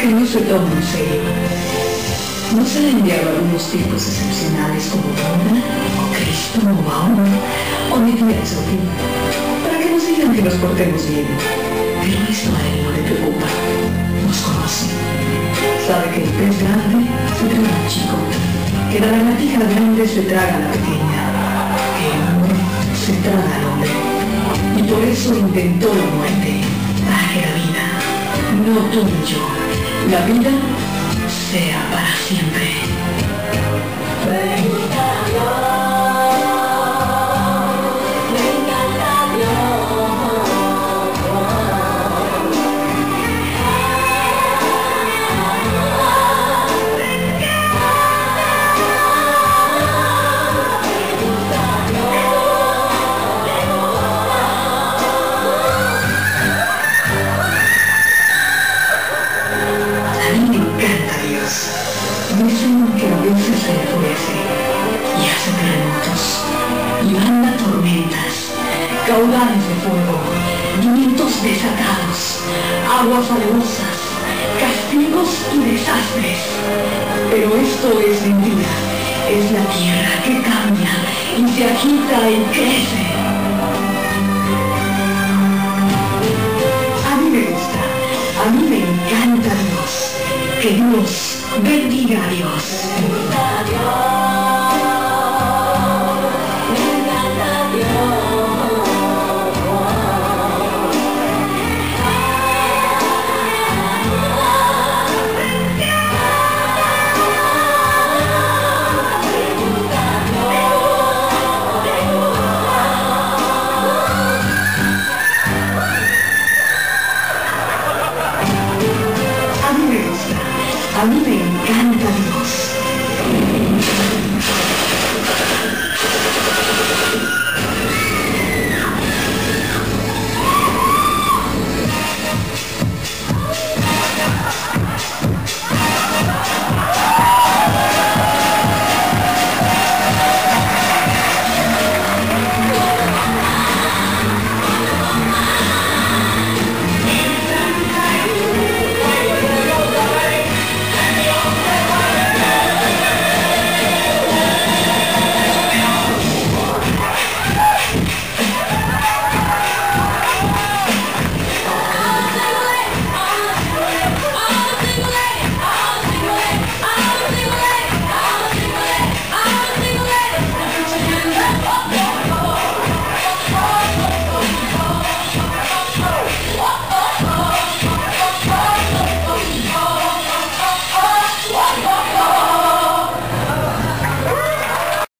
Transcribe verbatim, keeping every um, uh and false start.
no se toma en serio. ¿No se le enviado algunos tipos excepcionales como Buda, o Cristo, o Mahoma, o Nicolás Sophie, para que nos digan que nos portemos bien? Pero esto a él no le preocupa. Nos conoce. Sabe que el pez grande se traga al chico, que la lagartija grande se traga a la pequeña, que el hombre se traga al hombre. Y por eso inventó la muerte, para que la vida, no tú ni yo, la vida sea para siempre. Me gusta Dios, me encanta Dios. Dicen que a veces se enfurece y hace terremotos y manda tormentas, caudales de fuego, vientos desatados, aguas alevosas, castigos y desastres. Pero esto es mentira, es la tierra que cambia y se agita y crece. A mí me gusta, a mí me encanta Dios, que Dios bendiga a Dios. Me gusta Dios, me encanta Dios. A mí me gusta, a mí me encanta